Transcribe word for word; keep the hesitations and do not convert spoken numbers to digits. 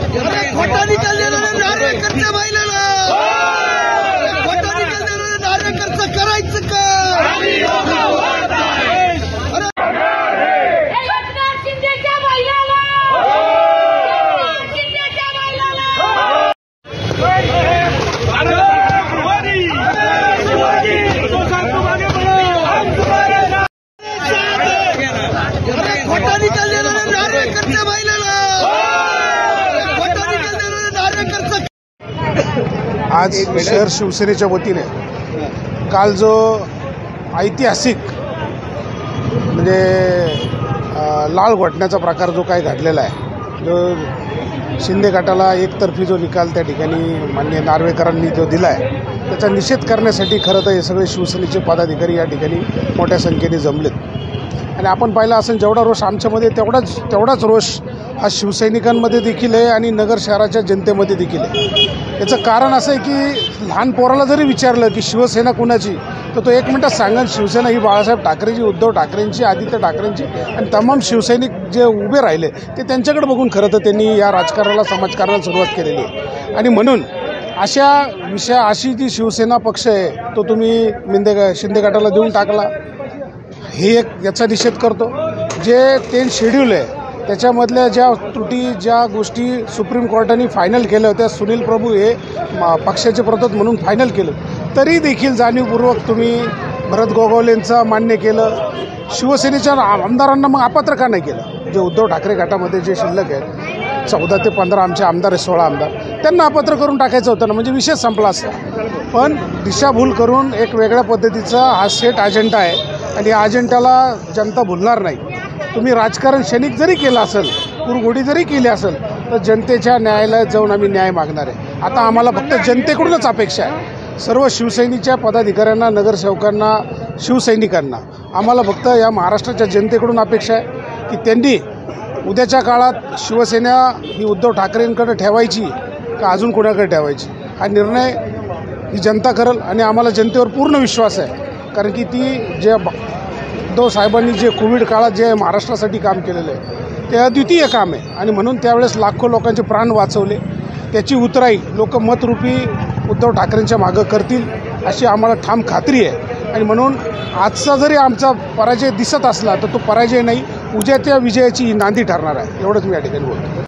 खोटा निकाल देणाऱ्या कार्यकर्त्या महिलेला खोटा निकाल देणाऱ्या कार्यकर्ता करायचं का? खोटा निकाल देणाऱ्या कार्यकर्त्या महिलेला खोटा निकाल देणाऱ्या कार्यकर्ता। आज शहर शिवसेनेच्या वतीने काल जो ऐतिहासिक म्हणजे लाल घोटण्याचा प्रकार जो काही घडलेला आहे, जो शिंदे गटाला एकतर्फी जो निकाल त्या ठिकाणी माननीय नार्वेकरांनी जो दिला आहे, त्याचा निषेध करण्यासाठी खरं तर हे सगळे शिवसेनेचे पदाधिकारी या ठिकाणी मोठ्या संख्येने जमलेत. आणि आपण पाहिलं असेल, जेवढा रोष आमच्यामध्ये तेवढाच तेवढाच रोष हा शिवसैनिकांमध्ये देखील आहे आणि नगर शहराच्या जनतेमध्ये देखील आहे. याचं कारण असं आहे की लहान पोराला जरी विचारलं की शिवसेना कुणाची, तर तो एक मिनटात सांगेल शिवसेना ही बाळासाहेब ठाकरेची, उद्धव ठाकरेंची, आदित्य ठाकरेंची. आणि तमाम शिवसैनिक जे उभे राहिले ते त्यांच्याकडे बघून खरं तर त्यांनी या राजकारणाला समाजकारणाला सुरुवात केलेली आहे. आणि म्हणून अशा विषया अशी जी शिवसेना पक्ष आहे तो तुम्ही मिंदे शिंदे गटाला देऊन टाकला, हे एक याचा निषेध करतो. जे टेन शेड्यूल आहे त्याच्यामधल्या ज्या त्रुटी, ज्या गोष्टी सुप्रीम कोर्टाने फायनल केल्या होत्या, सुनील प्रभू हे पक्षाचे प्रतोद म्हणून फायनल केलं, तरी देखील जाणीवपूर्वक तुम्ही भरत गोगावलेंचं मान्य केलं. शिवसेनेच्या आमदारांना मग अपात्र का नाही केलं? जे उद्धव ठाकरे गटामध्ये जे शिल्लक आहेत, चौदा ते पंधरा आमचे आमदार आहे, सोळा आमदार, त्यांना अपात्र करून टाकायचं होतं ना, म्हणजे विषय संपला असता. पण दिशाभूल करून एक वेगळ्या पद्धतीचा हा सेट अजेंडा आहे आणि या अजेंड्याला जनता भुलणार नाही. तुम्ही राजकारण क्षणिक जरी केलं असेल, कुरघोडी जरी केली असेल, तर जनतेच्या न्यायालयात जाऊन आम्ही न्याय मागणार आहे. आता आम्हाला फक्त जनतेकडूनच अपेक्षा आहे, सर्व शिवसैनिकच्या पदाधिकाऱ्यांना, नगरसेवकांना, शिवसैनिकांना आम्हाला फक्त या महाराष्ट्राच्या जनतेकडून अपेक्षा आहे की त्यांनी उद्याच्या काळात शिवसेना ही उद्धव ठाकरेंकडे ठेवायची का अजून कोणाकडे ठेवायची, हा निर्णय ही जनता करेल. आणि आम्हाला जनतेवर पूर्ण विश्वास आहे, कारण की ती जे उद्धव साहेबांनी जे कोविड काळात जे महाराष्ट्रासाठी काम केलेलं आहे ते अद्वितीय काम आहे. आणि म्हणून त्यावेळेस लाखो लोकांचे प्राण वाचवले, त्याची उतराई लोक मतरूपी उद्धव ठाकरेंच्या मागं करतील अशी आम्हाला ठाम खात्री आहे. आणि म्हणून आजचा जरी आमचा पराजय दिसत असला तर तो पराजय नाही, उद्या त्या विजयाची नांदी ठरणार आहे. एवढंच मी या ठिकाणी बोलतो.